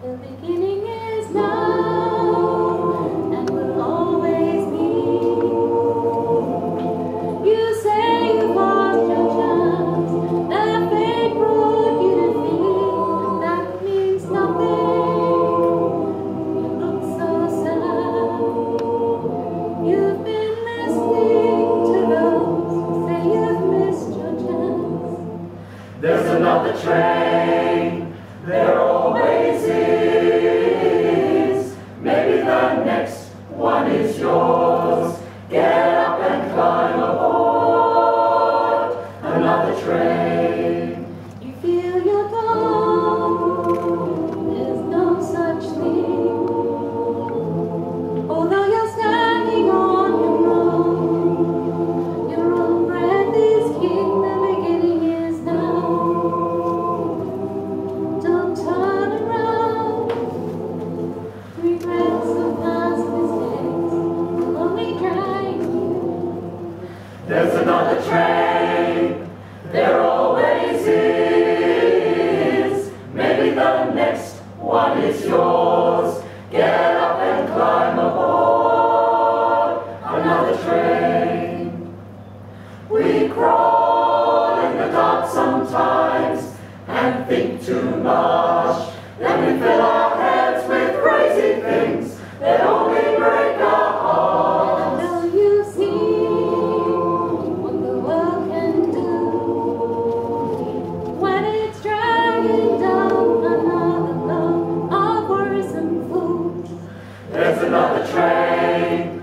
The beginning is now and will always be. You say you've lost your chance, that fate brought you defeat, and that means nothing. You look so sad. You've been listening to those who say you've missed your chance. There's another train, there always is. Maybe the next one is yours. Get up and climb aboard another train. You feel you're gone, there's no such thing. Although you're standing on your own breath is king, the beginning is now. Don't turn around, regrets of past mistakes will only drag you. There's another train, there always is. Maybe the next one is yours. Get up and climb aboard another train. We crawl in the dark sometimes and think too much. Then we fill our heads with crazy things that only break our hearts. I know you've seen what the world can do when it's dragging down another load of worrisome fools. There's another train,